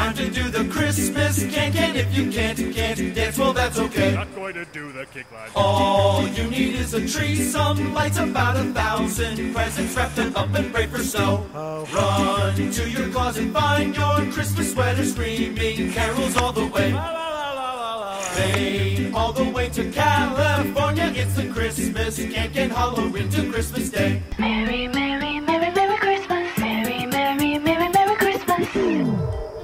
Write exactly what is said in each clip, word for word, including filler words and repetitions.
time to do the Christmas can-can. If you can't, can't dance, well that's okay. Not going to do the kick line. All you need is a tree, some lights, about a thousand presents wrapped up and pray for snow. Run to your closet, find your Christmas sweater, screaming carols all the way. Maine all the way to California, it's the Christmas can-can, Halloween to Christmas Day. Merry, merry, merry, merry Christmas. Merry, merry, merry, merry Christmas.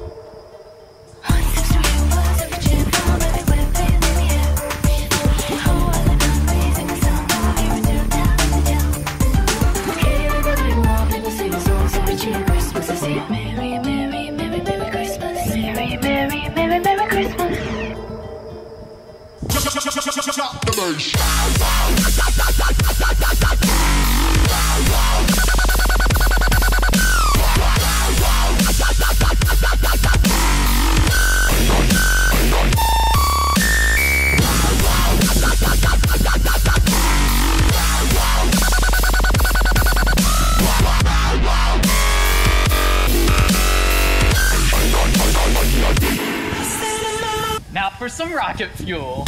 Now for some rocket fuel.